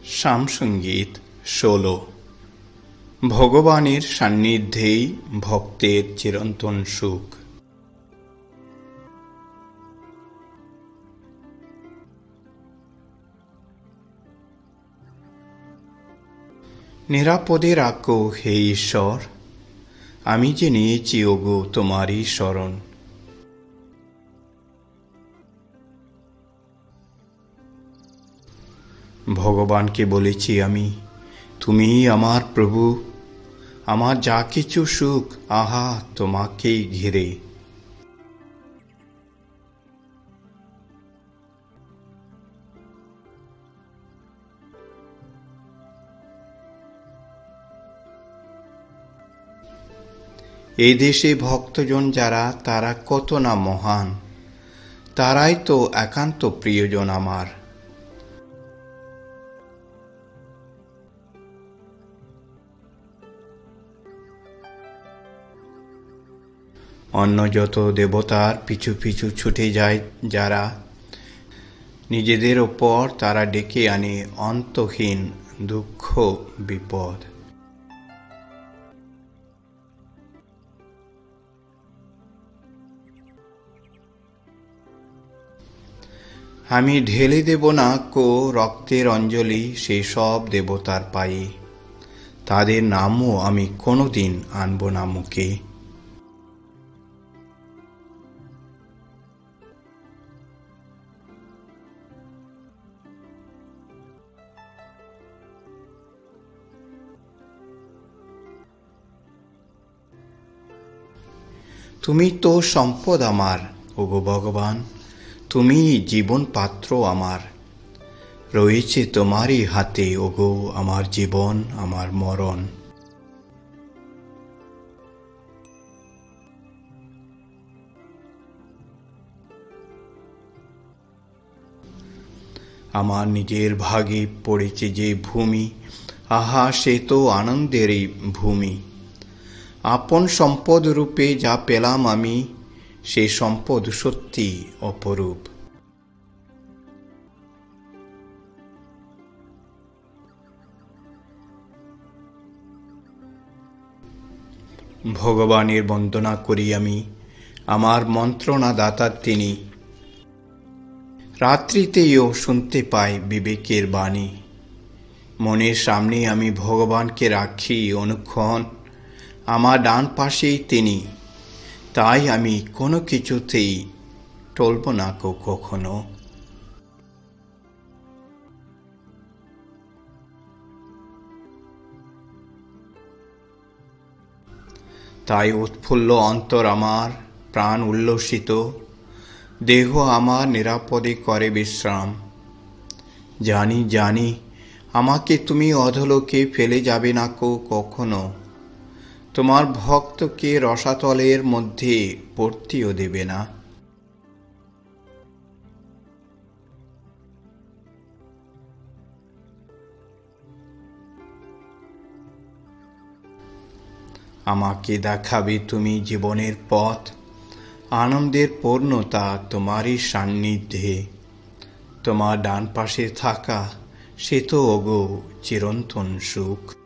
সামসঙ্গীত ১৬। ভগবানের সান্নিধ্যেই ভক্তের চিরন্তন সুখ। নিরাপদে রাখো হে ঈশ্বর, আমি যে নিয়েছি ওগো তোমারই শরণ। ভগবানকে বলেছি আমি, তুমিই আমার প্রভু, আমার যা কিছু সুখ আহা তোমাকেই ঘিরে। এই দেশে ভক্তজন যারা, তারা কত না মহান, তারাই তো একান্ত প্রিয়জন আমার। অন্য যত দেবতার পিছু পিছু ছুটে যায় যারা, নিজেদের ওপর তারা ডেকে আনে অন্তহীন দুঃখ বিপদ। আমি ঢেলে দেব না কো রক্তের অঞ্জলি সেই সব দেবতার পায়ে, তাদের নামও আমি কোনোদিন আনব না মুখে। তুমি তো সম্পদ আমার ওগো ভগবান, তুমি জীবন পাত্র আমার, রয়েছে তোমারই হাতে ওগো আমার জীবন আমার মরণ। আমার নিজের ভাগে পড়েছে যে ভূমি, আহা সে তো আনন্দেরই ভূমি। আপন সম্পদ রূপে যা পেলাম আমি, সে সম্পদ সত্যি অপরূপ। ভগবানের বন্দনা করি আমি, আমার মন্ত্রণা দাতা তিনি। রাত্রিতেও শুনতে পাই বিবেকের বাণী, মনের সামনে আমি ভগবানকে রাখি অনুক্ষণ, আমার ডান পাশেই তিনি, তাই আমি কোনো কিছুতেই টলব না কখনো। তাই উৎফুল্ল অন্তর আমার, প্রাণ উল্লসিত, দেহ আমার নিরাপদে করে বিশ্রাম। জানি জানি আমাকে তুমি অধলোকে ফেলে যাবে না কখনো, তোমার ভক্তকে রসাতলের মধ্যে পড়তেও দেবে না। আমাকে দেখাবে তুমি জীবনের পথ, আনন্দের পূর্ণতা তোমারই সান্নিধ্যে। তোমার ডান পাশে থাকা সে তো ওগো চিরন্তন সুখ।